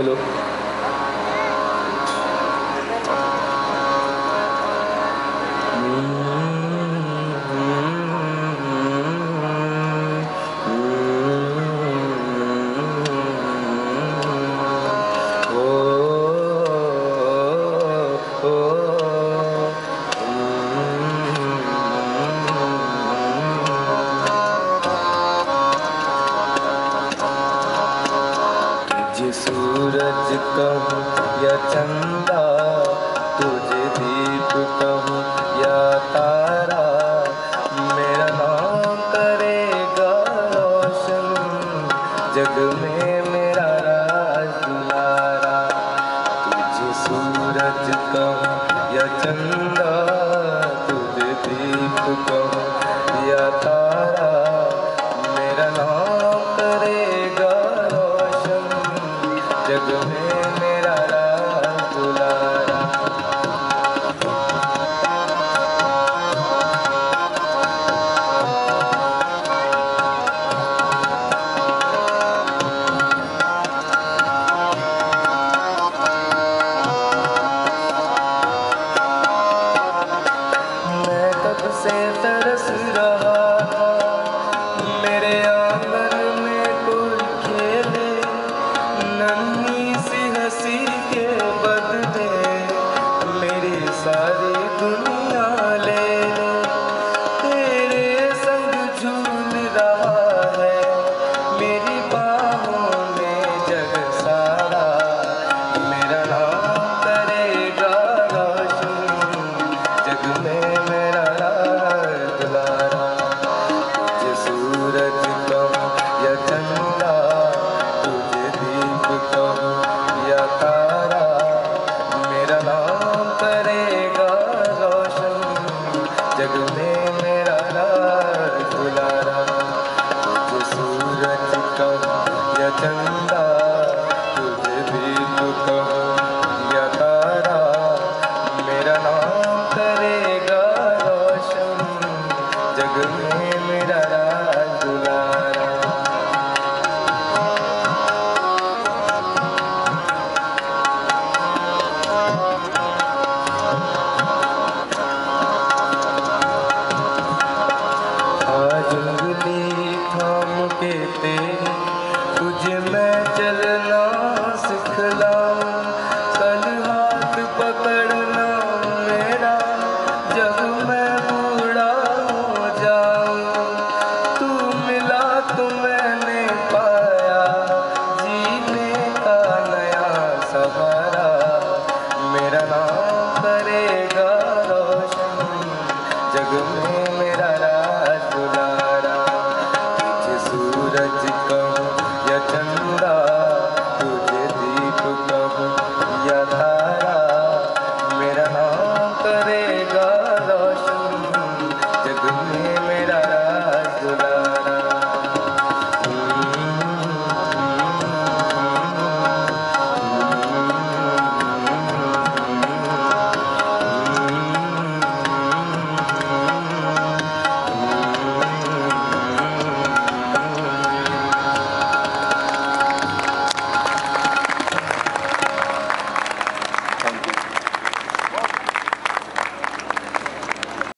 Hello. तुझे सूरज कहूँ या चंदा, तुझे दीप कहूँ या तारा, मेरा नाम करेगा रोशन जग में मेरा राज दुलारा। तुझे सूरज कहूँ या चंदा, तुझे दीप कहूँ या तारा, मेरा नाम करेगा रोशन जग में मेरा राज दुलारा। मैं कब से तरस रहा था, मेरे आंगन में कोई खेले, नन्ही सी हंसी के बदले मेरी सारी दुनिया